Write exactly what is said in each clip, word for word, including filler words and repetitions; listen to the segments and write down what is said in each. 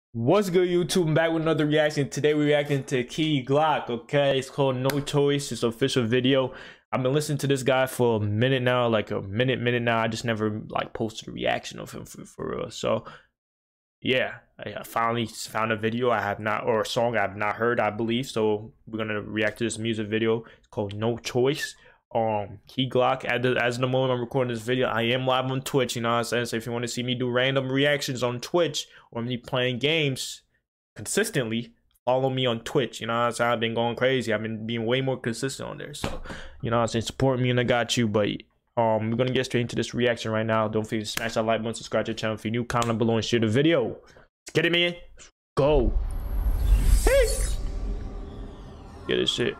What's good, YouTube? I'm back with another reaction. Today we're reacting to Key Glock. Okay, it's called No Choice. It's an official video. I've been listening to this guy for a minute now, like a minute, minute now. I just never like posted a reaction of him for, for real. So yeah, I finally found a video I have not, or a song I have not heard, I believe. So we're gonna react to this music video. It's called No Choice. Um, Key Glock. At the, as the moment I'm recording this video, I am live on Twitch. You know what I'm saying? So if you want to see me do random reactions on Twitch or me playing games consistently, follow me on Twitch. You know what I'm saying? I've been going crazy. I've been being way more consistent on there. So you know what I'm saying? Support me and I got you. But um, we're gonna get straight into this reaction right now. Don't forget to smash that like button, subscribe to the channel if you're new, comment below and share the video. Let's get it, man. Let's go. Hey, get this shit.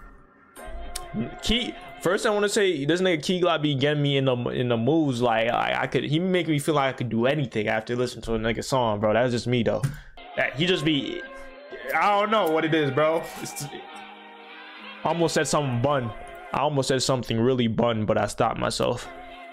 Key. First, I want to say this nigga Key Glock be getting me in the in the moves. Like I, I could, he make me feel like I could do anything after listening to a nigga song, bro. That's just me though. That he just be, I don't know what it is, bro. It's, I almost said something bun. I almost said something really bun, but I stopped myself.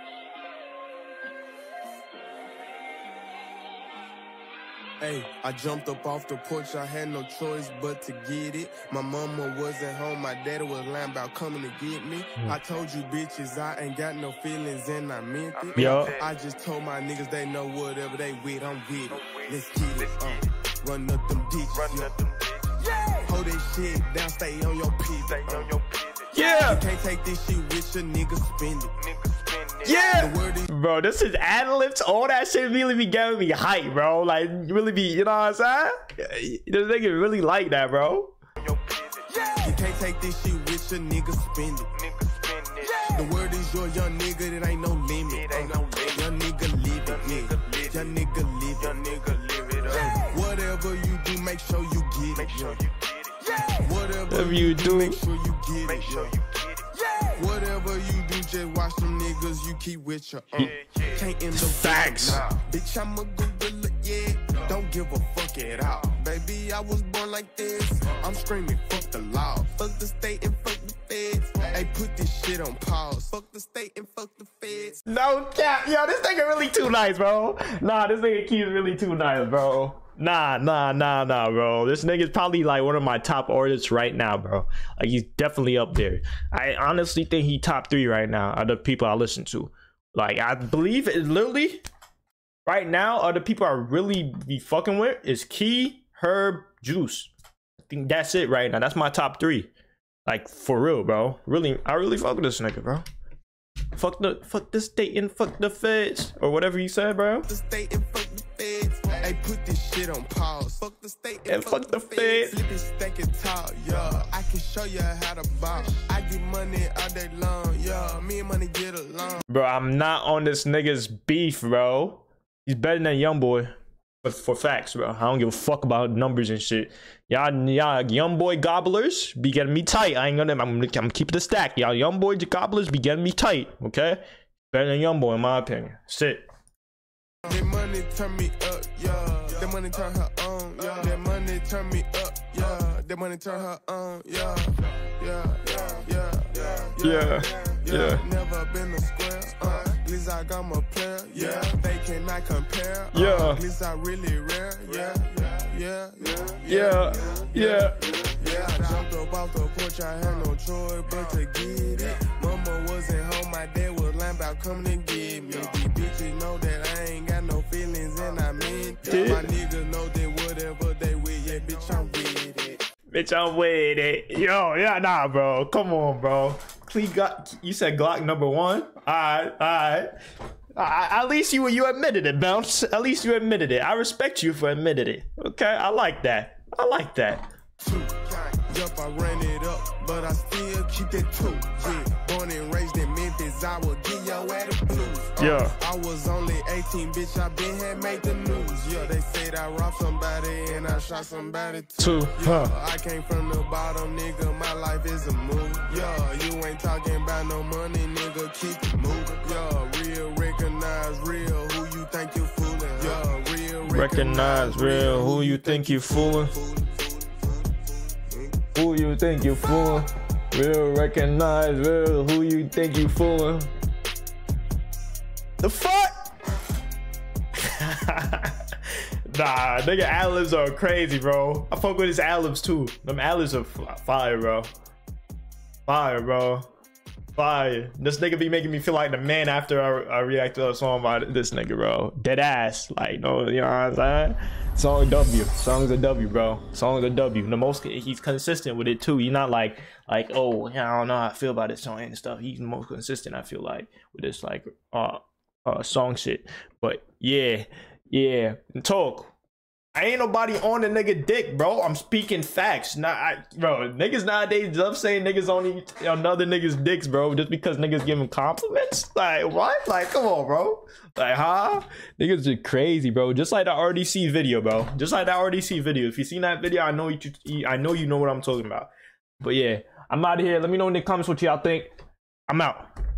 Hey, I jumped up off the porch, I had no choice but to get it. My mama wasn't home, my daddy was lying about coming to get me. Mm. I told you bitches I ain't got no feelings and I meant it. Yo. I just told my niggas they know whatever they with, I'm with it. Let's get it, uh, run up them ditches, run up them ditches. Yeah. Hold this shit down, stay on your pivot. Stay on your pivot. Yeah. You can't take this shit with your nigga, spend it. Nigga. Yeah, bro, this is ad libs. All that shit really be getting me hype, bro. Like, really be, you know what I'm saying? This nigga really like that, bro. You can't take this shit with your nigga, spend it. The word is your young nigga, it ain't no limit. Ain't no limit. Young nigga live it, young nigga live it. Young nigga live it up. Whatever you do, make sure you get it. Make sure you get it. Whatever you do, make sure you get it. Make sure you get it. Whatever you do, just watch them niggas you keep with your own. Can't end the facts. Nah. Bitch, I'm a gorilla, yeah. Don't give a fuck at all. Baby, I was born like this. I'm screaming, fuck the law. Fuck the state and fuck the feds. Hey, put this shit on pause. Fuck the state and fuck the feds. No cap. Yo, this nigga really too nice, bro. Nah, this nigga Key's really too nice, bro. Nah, nah, nah, nah, bro. This nigga's probably like one of my top artists right now, bro. Like, he's definitely up there. I honestly think he top three right now are the people I listen to. Like, I believe it literally right now are the people I really be fucking with is Key, Herb, Juice. I think that's it right now. That's my top three. Like, for real, bro. Really, I really fuck with this nigga, bro. Fuck the fuck the state and fuck the feds, or whatever you said, bro. The state and fuck the feds. Hey, put this shit on pause. Fuck the state and, and fuck, fuck the feds. Flip it, stack it tall, yeah. I can show you how to ball. I get money all day long, yeah. Me and money get along. Bro, I'm not on this nigga's beef, bro. He's better than Youngboy. But for facts, bro, I don't give a fuck about numbers and shit. Y'all, y'all, Youngboy gobblers be getting me tight. I ain't gonna. I'm, I'm keeping the stack. Y'all, Youngboy gobblers be getting me tight. Okay, better than Youngboy in my opinion. Sit. That money turn me up, yeah. That money turn her on, yeah. That money turn me up, yeah. That money turn her on, yeah. Yeah, yeah, yeah, yeah, yeah, yeah. yeah. Never been a square, uh. At least I got my player, yeah. They cannot compare, uh. yeah. At least I really rare, yeah, yeah, yeah, yeah, yeah. Yeah, I jumped up off the porch, I had no choice but to get it. Mama wasn't home, my dad was lying about coming to get me. These bitches know that I ain't got no feelings and I meant it. My niggas know that whatever they with, yeah, bitch, I'm with it. Bitch, I'm with it. Yo, yeah, nah, bro. Come on, bro. Please, got you said Glock number one. All right, all right. Uh, at least you you admitted it, Bounce. At least you admitted it. I respect you for admitting it. Okay, I like that. I like that. Yup, I ran it up, but I still keep it two. Yeah, born and raised in Memphis, I will get your at the blues. Uh, yeah, I was only eighteen, bitch. I been had made the news. Yeah, they said I robbed somebody and I shot somebody too. Two, yeah, huh? I came from the bottom, nigga. My life is a move. Yeah, you ain't talking about no money, nigga. Keep it moving. Yeah, real recognize real. Who you think you fooling? Yeah, real recognize real. Who you think you fooling? Who you think you fooling? Real recognize real. Who you think you fooling? The fuck? Nah, nigga ad-libs are crazy, bro. I fuck with his ad-libs too. Them ad-libs are fire, bro. Fire, bro. Fire. This nigga be making me feel like the man after I, I react to a song by this nigga, bro. Dead ass. Like, no, you know what I'm saying? Song W. Song's a W, bro. Song's a W. The most, he's consistent with it too. He's not like, like, oh, yeah, I don't know how I feel about this song and stuff. He's the most consistent, I feel like, with this, like, uh, uh, song shit. But yeah, yeah. And talk. I ain't nobody on the nigga dick, bro. I'm speaking facts. Nah, I, bro, niggas nowadays love saying niggas on each, another niggas dicks, bro, just because niggas give them compliments. Like, what? Like, come on, bro. Like, huh? Niggas are crazy, bro. Just like the R D C video, bro. Just like that R D C video. If you seen that video, I know you. I know you know what I'm talking about. But yeah, I'm out of here. Let me know in the comments what y'all think. I'm out.